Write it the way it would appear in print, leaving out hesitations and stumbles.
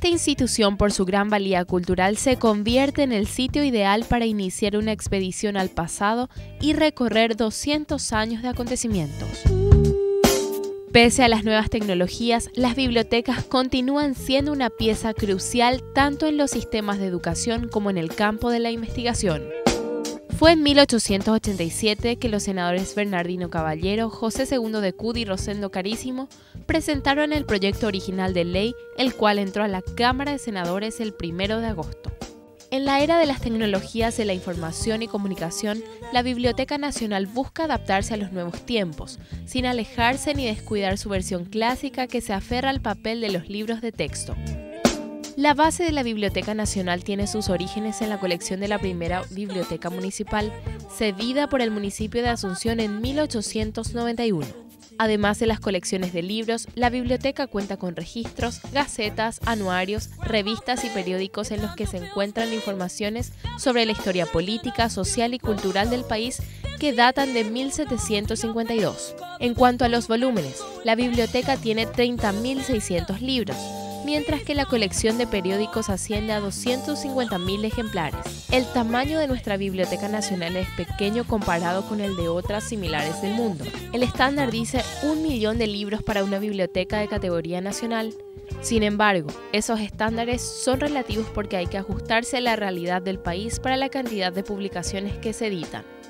Esta institución, por su gran valía cultural, se convierte en el sitio ideal para iniciar una expedición al pasado y recorrer 200 años de acontecimientos. Pese a las nuevas tecnologías, las bibliotecas continúan siendo una pieza crucial tanto en los sistemas de educación como en el campo de la investigación. Fue en 1887 que los senadores Bernardino Caballero, José II de Cud y Rosendo Carísimo presentaron el proyecto original de ley, el cual entró a la Cámara de Senadores el 1 de agosto. En la era de las tecnologías de la información y comunicación, la Biblioteca Nacional busca adaptarse a los nuevos tiempos, sin alejarse ni descuidar su versión clásica que se aferra al papel de los libros de texto. La base de la Biblioteca Nacional tiene sus orígenes en la colección de la primera biblioteca municipal, cedida por el municipio de Asunción en 1891. Además de las colecciones de libros, la biblioteca cuenta con registros, gacetas, anuarios, revistas y periódicos en los que se encuentran informaciones sobre la historia política, social y cultural del país que datan de 1752. En cuanto a los volúmenes, la biblioteca tiene 30.600 libros, mientras que la colección de periódicos asciende a 250.000 ejemplares. El tamaño de nuestra Biblioteca Nacional es pequeño comparado con el de otras similares del mundo. El estándar dice 1 millón de libros para una biblioteca de categoría nacional. Sin embargo, esos estándares son relativos porque hay que ajustarse a la realidad del país para la cantidad de publicaciones que se editan.